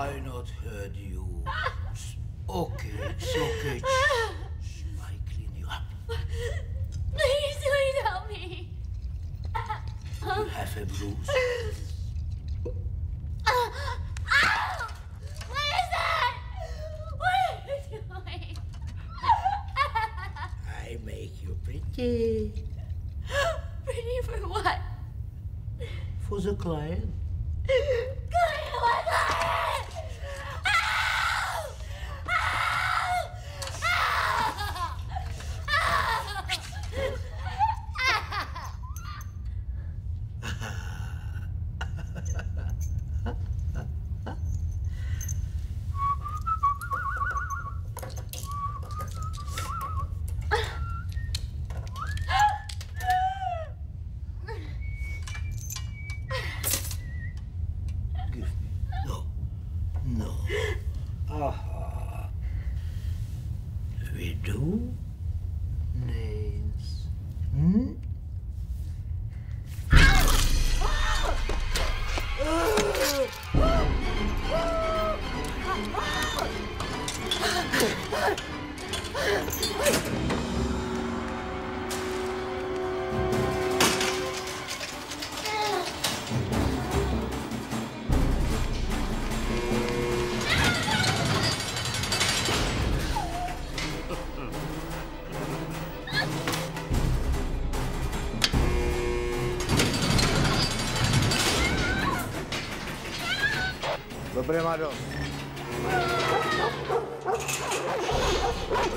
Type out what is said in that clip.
I not heard you? Okay, it's okay. I clean you up. Please help me. You have a bruise. What is that? What are you doing? I make you pretty. Pretty for what? For the client. Client, what client? Ow! Ow! Give me. No. No. Aha. We do nails. Hmm? Dobré, má dost.